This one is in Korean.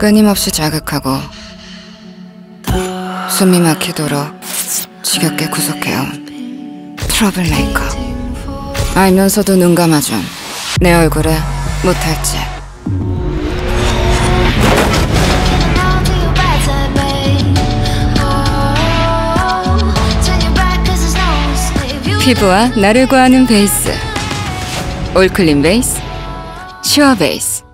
끊임없이 자극하고 숨이 막히도록 지겹게 구속해온 트러블메이커. 알면서도 눈 감아준 내 얼굴에 못할지. 피부와 나를 구하는 베이스, 올클린 베이스, 슈어 베이스.